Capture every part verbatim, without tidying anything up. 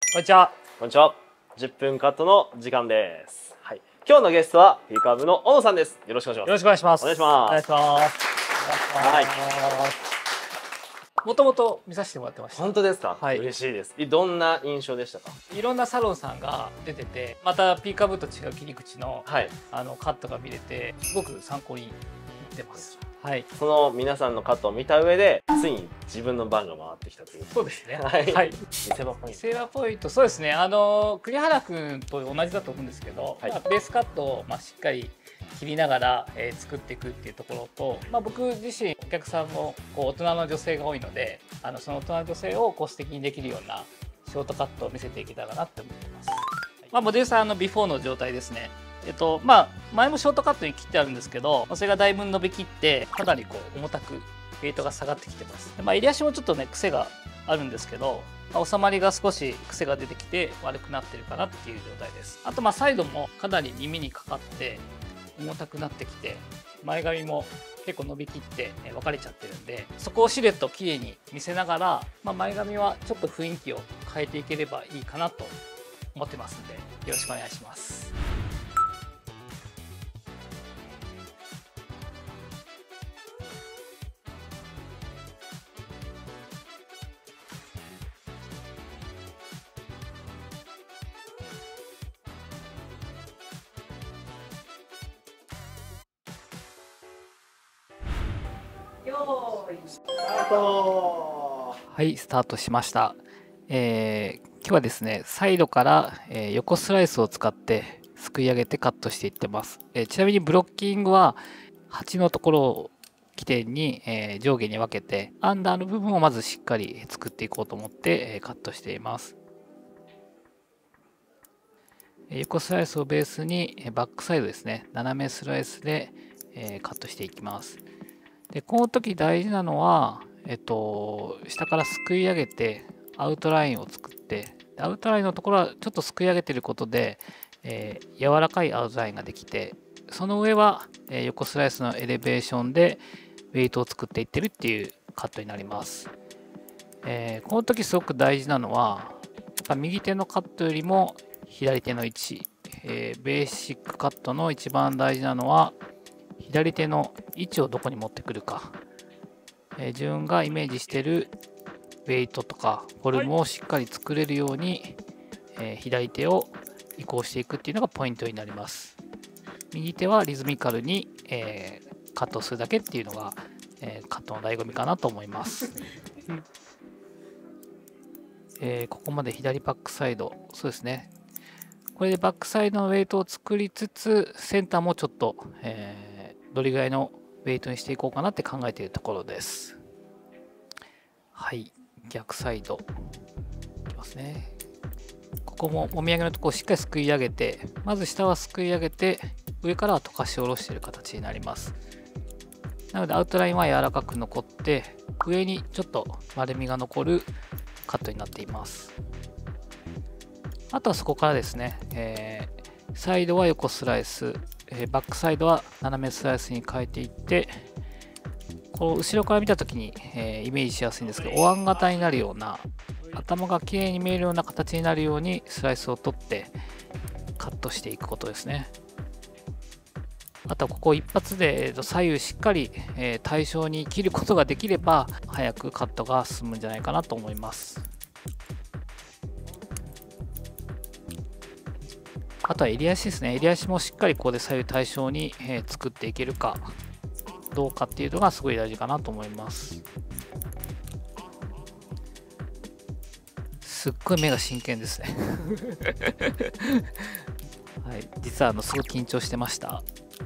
こんにちは。 こんにちは。じゅっぷんカットの時間です。はい。今日のゲストはピーカー部の小野さんです。よろしくお願いします。 よろしくお願いします。 お願いします。 お願いします。 はい。 もともと見させてもらってました。 本当ですか。 はい。 嬉しいです。どんな印象でしたか。 いろんなサロンさんが出てて、またピーカー部と違う切り口の、はい、あのカットが見れて、すごく参考になってます。はい。 その皆さんのカットを見た上で、ついに自分の番が回ってきたという。 そうですね。 はい。 はい。 見せ場ポイント。 見せ場ポイント、そうですね。あの栗原君と同じだと思うんですけど、はい、まあ、ベースカットをまあしっかり切りながら、えー、作っていくっていうところと、まあ、僕自身お客さんもこう大人の女性が多いので、あのその大人の女性をこう素敵にできるようなショートカットを見せていけたらなって思ってます。はい、まあ、モデルさんのビフォーの状態ですね。えっとまあ、前もショートカットに切ってあるんですけど、それがだいぶ伸びきってかなりこう重たくウェイトが下がってきてます。で、まあ、襟足もちょっとね癖があるんですけど、まあ、収まりが少し癖が出てきて悪くなってるかなっていう状態です。あとまあサイドもかなり耳にかかって重たくなってきて、前髪も結構伸びきって分かれちゃってるんで、そこをシルエットをきれいに見せながら、まあ、前髪はちょっと雰囲気を変えていければいいかなと思ってますんで、よろしくお願いします。スタート。はい、スタートしました。えー、今日はですね、サイドから、えー、横スライスを使ってすくい上げてカットしていってます。えー、ちなみにブロッキングは端のところを起点に、えー、上下に分けて、アンダーの部分をまずしっかり作っていこうと思って、えー、カットしています。横スライスをベースにバックサイドですね、斜めスライスで、えー、カットしていきます。でこの時大事なのは、えっと、下からすくい上げてアウトラインを作って、アウトラインのところはちょっとすくい上げてることで、えー、柔らかいアウトラインができて、その上は、えー、横スライスのエレベーションでウェイトを作っていってるっていうカットになります。えー、この時すごく大事なのは、やっぱ右手のカットよりも左手の位置、えー、ベーシックカットの一番大事なのは左手の位置をどこに持ってくるか、えー、自分がイメージしているウェイトとかフォルムをしっかり作れるように、えー、左手を移行していくっていうのがポイントになります。右手はリズミカルに、えー、カットするだけっていうのが、えー、カットの醍醐味かなと思います。えー、ここまで左バックサイド、そうですね。これでバックサイドのウェイトを作りつつ、センターもちょっと、えー、どれぐらいのウェイトにしていこうかなって考えているところです。はい、逆サイドいきますね。ここももみあげのところをしっかりすくい上げて、まず下はすくい上げて、上からは溶かし下ろしている形になります。なのでアウトラインは柔らかく残って、上にちょっと丸みが残るカットになっています。あとはそこからですね、えー、サイドは横スライス、えー、バックサイドは斜めスライスに変えていって、この後ろから見た時に、えー、イメージしやすいんですけど、お椀型になるような、頭がきれいに見えるような形になるようにスライスを取ってカットしていくことですね。あとはここ一発で左右しっかり、えー、対称に切ることができれば早くカットが進むんじゃないかなと思います。あとは襟足ですね。襟足もしっかりここで左右対称に、えー、作っていけるかどうかっていうのがすごい大事かなと思います。すっごい目が真剣ですね。はい、実はあのすごい緊張してました。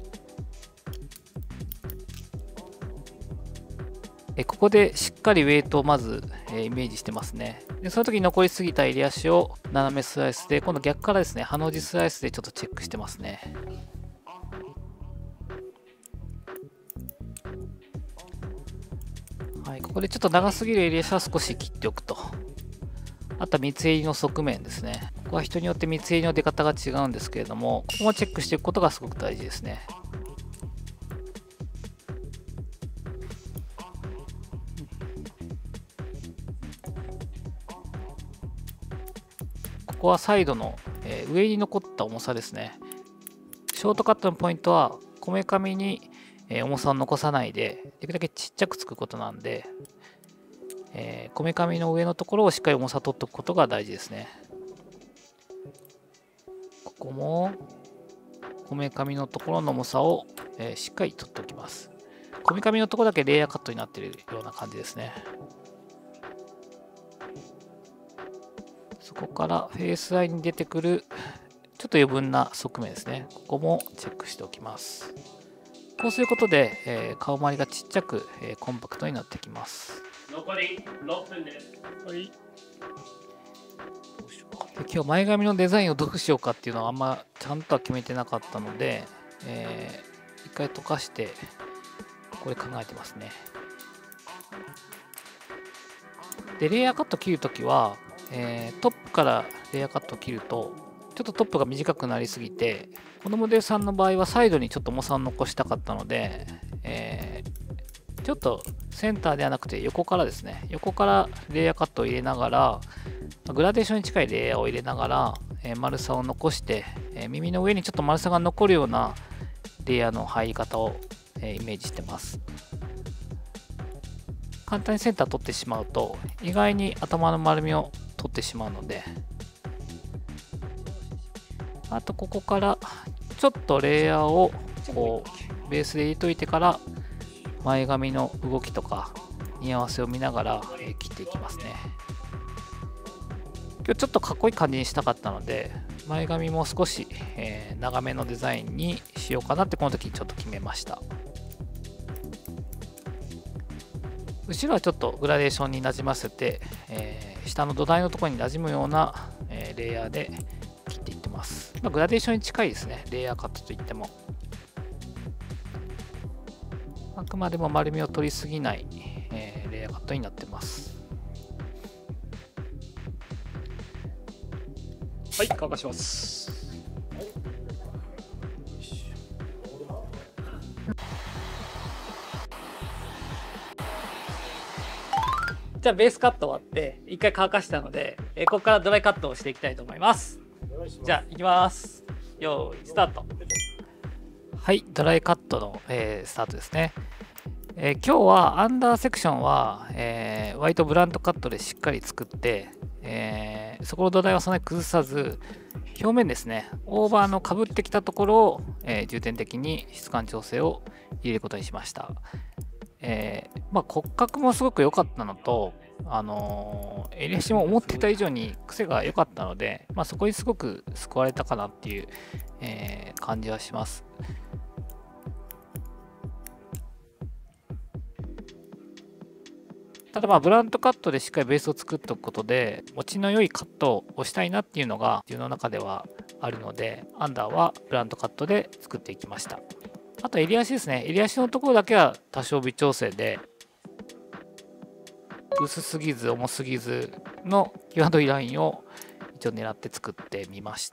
えここでしっかりウェイトをまず、えー、イメージしてますね。でその時に残りすぎた襟足を斜めスライスで、今度逆からですね、ハの字スライスでちょっとチェックしてますね。はい、ここでちょっと長すぎる襟足は少し切っておくと。あとは三つ襟の側面ですね。ここは人によって三つ襟の出方が違うんですけれども、ここもチェックしていくことがすごく大事ですね。 こはサイドの、えー、上に残った重さですね。ショートカットのポイントはこめかみに重さを残さないでできるだけちっちゃくつくことなんで、えー、こめかみの上のところをしっかり重さ取っておくことが大事ですね。ここもこめかみのところの重さを、えー、しっかり取っておきます。こめかみのところだけレイヤーカットになっているような感じですね。そこからフェースラインに出てくるちょっと余分な側面ですね。ここもチェックしておきます。こうすることで、えー、顔周りがちっちゃく、えー、コンパクトになってきます。 残りろっぷんです。はい。 で今日前髪のデザインをどうしようかっていうのはあんまちゃんとは決めてなかったので、えー、一回溶かしてこれ考えてますね。でレイヤーカット切るときは、えー、トップからレイヤーカットを切るとちょっとトップが短くなりすぎて、このモデルさんの場合はサイドにちょっと重さを残したかったので、えー、ちょっとセンターではなくて横からですね、横からレイヤーカットを入れながら、グラデーションに近いレイヤーを入れながら、えー、丸さを残して、えー、耳の上にちょっと丸さが残るようなレイヤーの入り方を、えー、イメージしてます。簡単にセンター取ってしまうと、意外に頭の丸みを取ってしまうので、あとここからちょっとレイヤーをこうベースで入れといてから前髪の動きとか似合わせを見ながら切っていきますね。今日ちょっとかっこいい感じにしたかったので前髪も少し長めのデザインにしようかなってこの時ちょっと決めました。後ろはちょっとグラデーションになじませて、えー、下の土台のところになじむような、えー、レイヤーで切っていってます。まあ、グラデーションに近いですね、レイヤーカットといっても。あくまでも丸みを取りすぎない、えー、レイヤーカットになってます。 はい、乾かします。 じゃあベースカット終わって一回乾かしたので、えー、ここからドライカットをしていきたいと思います。じゃあいきます。よーいスタート。はい、ドライカットの、えー、スタートですね。えー、今日はアンダーセクションは、えー、ワイトブラントカットでしっかり作って、えー、そこの土台はそんなに崩さず、表面ですね、オーバーのかぶってきたところを、えー、重点的に質感調整を入れることにしました。えーまあ、骨格もすごく良かったのと、あのー、襟足も思ってた以上に癖が良かったので、まあ、そこにすごく救われたかなっていう、えー、感じはします。ただまあブラントカットでしっかりベースを作っておくことで持ちの良いカットをしたいなっていうのが自分の中ではあるので、アンダーはブラントカットで作っていきました。あと襟足ですね。襟足のところだけは多少微調整で、薄すぎず重すぎずの際どいラインを一応狙って作ってみました。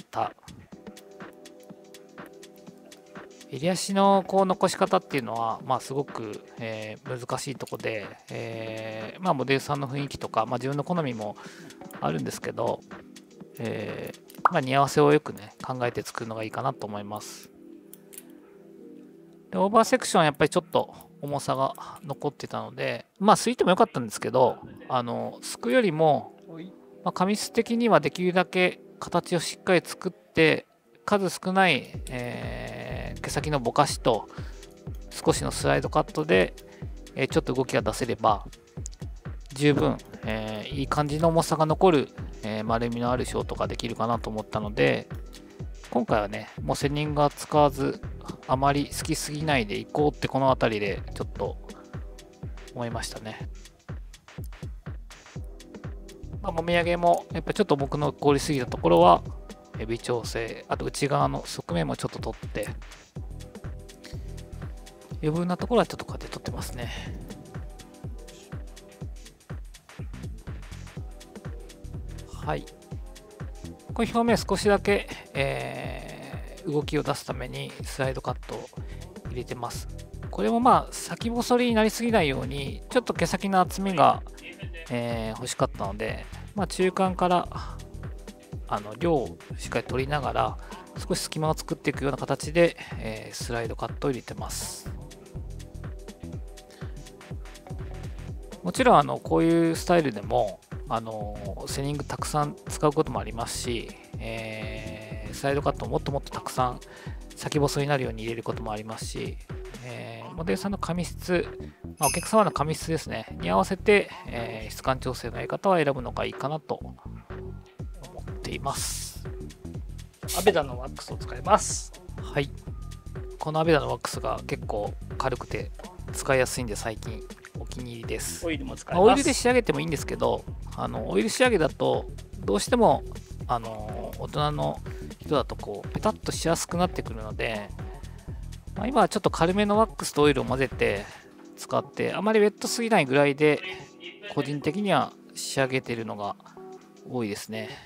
襟足のこう残し方っていうのは、まあ、すごく、えー、難しいとこで、えーまあ、モデルさんの雰囲気とか、まあ、自分の好みもあるんですけど、えーまあ、似合わせをよくね考えて作るのがいいかなと思います。でオーバーセクションはやっぱりちょっと重さが残ってたので、まあすいてもよかったんですけど、あのすくよりも、まあ、紙質的にはできるだけ形をしっかり作って数少ない、えー、毛先のぼかしと少しのスライドカットで、えー、ちょっと動きが出せれば十分、えー、いい感じの重さが残る、えー、丸みのあるショートができるかなと思ったので、今回はねもうセニングは使わずあまり好きすぎないでいこうってこの辺りでちょっと思いましたね。まあ、もみあげもやっぱちょっと僕の凍りすぎたところは微調整、あと内側の側面もちょっと取って余分なところはちょっとこうやって取ってますね。はい、これ表面少しだけ、えー、動きを出すためにスライドカットを入れてます。これもまあ先細りになりすぎないようにちょっと毛先の厚みが、えー、欲しかったので、まあ、中間からあの量をしっかり取りながら少し隙間を作っていくような形で、えー、スライドカットを入れてます。もちろんあのこういうスタイルでもあのセニングたくさん使うこともありますし、えー、スライドカットをもっともっとたくさん先細になるように入れることもありますし、えー、モデルさんの髪質、まあ、お客様の髪質ですねに合わせて、えー、質感調整のやり方は選ぶのがいいかなと思っています。 アベダのワックスを使います。 はい、このアベダのワックスが結構軽くて使いやすいんで最近お気に入りです。 オイルも使います。 オイルで仕上げてもいいんですけど、あのオイル仕上げだとどうしてもあの大人の人だとこうペタッとしやすくなってくるので、まあ、今はちょっと軽めのワックスとオイルを混ぜて使って、あまりウェットすぎないぐらいで個人的には仕上げているのが多いですね。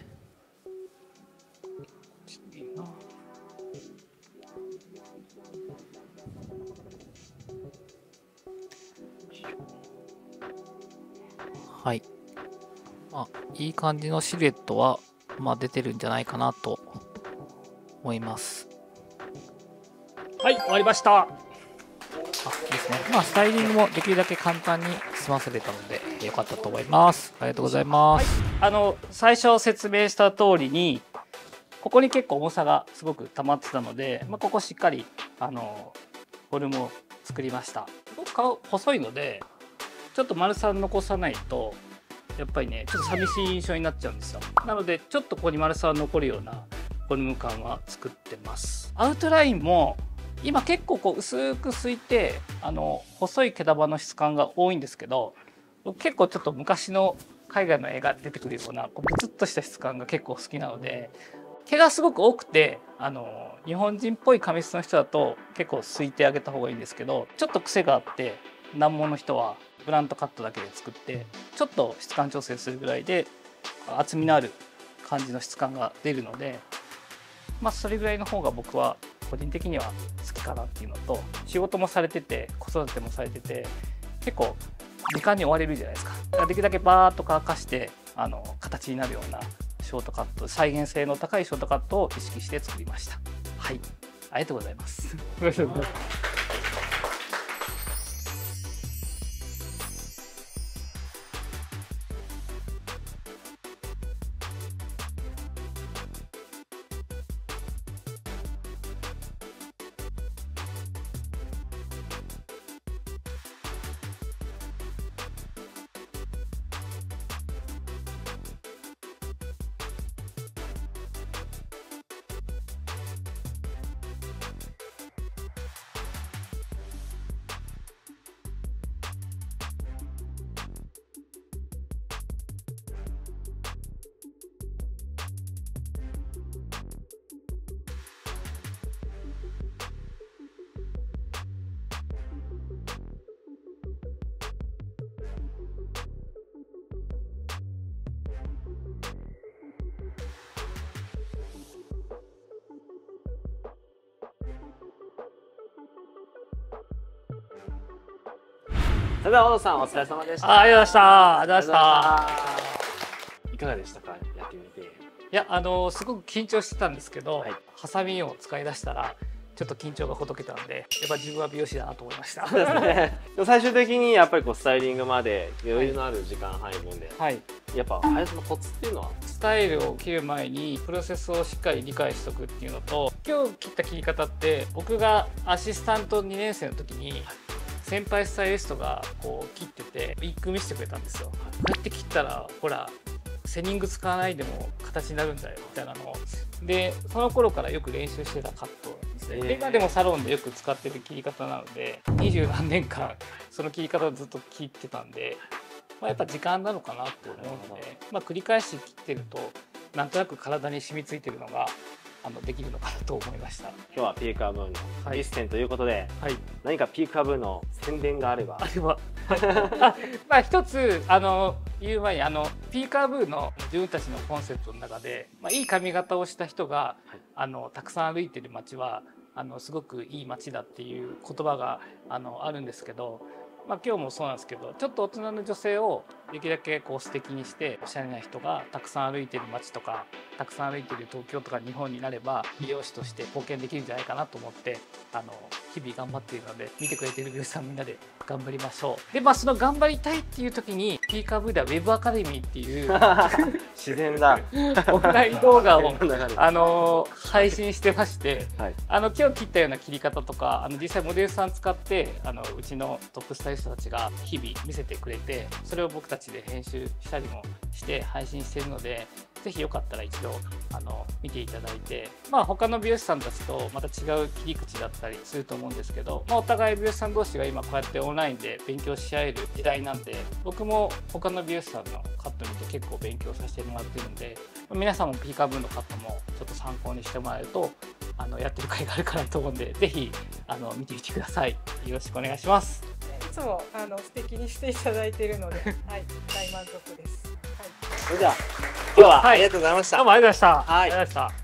はい、まあ、いい感じのシルエットは、まあ、出てるんじゃないかなと思います。 はい、終わりました。 あ、いいですね。まあ、スタイリングもできるだけ簡単に済ませれたので良かったと思います。ありがとうございます。 はい、あの最初説明した通りにここに結構重さがすごく溜まってたので、まあ、ここしっかりあのフォルムを作りました。僕顔細いのでちょっと丸さ残さないとやっぱりねちょっと寂しい印象になっちゃうんですよ。なのでちょっとここに丸さ残るようなフォルム感は作ってます。アウトラインも今結構こう薄くすいてあの細い毛束の質感が多いんですけど、結構ちょっと昔の海外の絵が出てくるようなこうブツッとした質感が結構好きなので、毛がすごく多くてあの日本人っぽい髪質の人だと結構すいてあげた方がいいんですけど、ちょっと癖があって難問の人はブラントカットだけで作ってちょっと質感調整するぐらいで厚みのある感じの質感が出るので、まあそれぐらいの方が僕は個人的には好きかなっていうのと、仕事もされてて子育てもされてて結構時間に追われるじゃないですか。だからできるだけバーッと乾かしてあの形になるようなショートカット、再現性の高いショートカットを意識して作りました。はい、ありがとうございます。 それでは小野さんお疲れ様でした。 あ、ありがとうございました。ありがとうございました。いかがでしたか、やってみて。 いや、あのすごく緊張してたんですけど、 はい、 ハサミを使い出したらちょっと緊張がほどけたので、やっぱ自分は美容師だなと思いました。 そうですね。最終的にやっぱりこうスタイリングまで余裕のある時間配分で、はい、やっぱ林のコツっていうのは、 スタイルを切る前にプロセスをしっかり理解しておくっていうのと、今日切った切り方って僕がアシスタントにねん生の時に、はい、先輩スタイリストがこう切っててウィッグ見せてくれたんですよ。こうやって切ったらほらセニング使わないでも形になるんだよみたいなので、その頃からよく練習してたカットなんですね。で今でもサロンでよく使ってる切り方なので、二十何年間その切り方をずっと切ってたんで、まあ、やっぱ時間なのかなと思うので、まあ、繰り返し切ってるとなんとなく体に染みついてるのがあのできるのかなと思いました。 今日はピーカーブーンの実践ということで、はい、何かピーカーブーンの宣伝があれば。 あればあ、まあ一つあの言う前にあのピーカーブーの自分たちのコンセプトの中で、まあ、いい髪型をした人が、はい、あのたくさん歩いてる街はあのすごくいい街だっていう言葉があのあるんですけど、 まあ、今日もそうなんですけど、ちょっと大人の女性をできるだけこう素敵にしておしゃれな人がたくさん歩いてる街とかたくさん歩いてる東京とか日本になれば美容師として貢献できるんじゃないかなと思ってあの日々頑張っているので見てくれている美容師さんみんなで頑張りましょう。でまあその頑張りたいっていう時にピーカーブではウェブアカデミーっていう自然だオンライン動画をあの配信してまして、 はい、 あの今日切ったような切り方とかあの実際モデルさん使ってあのうちのトップスタイリストたちが日々見せてくれてそれを僕たちで編集したりもして配信しているのでぜひよかったら一度あの見ていただいて、まあ、他の美容師さんたちとまた違う切り口だったりすると思うんですけど、まあ、お互い美容師さん同士が今こうやってオンラインで勉強し合える時代なんで僕も他の美容師さんのカット見て結構勉強させてもらってるんで皆さんもピーカーブーのカットもちょっと参考にしてもらえるとあのやってる甲斐があるかなと思うんでぜひあの見てみてください。よろしくお願いします。 いつもあの素敵にしていただいているので、はい、大満足です。はい、 それでは今日はありがとうございました。 どうもありがとうございました。 はい、 ありがとうございました。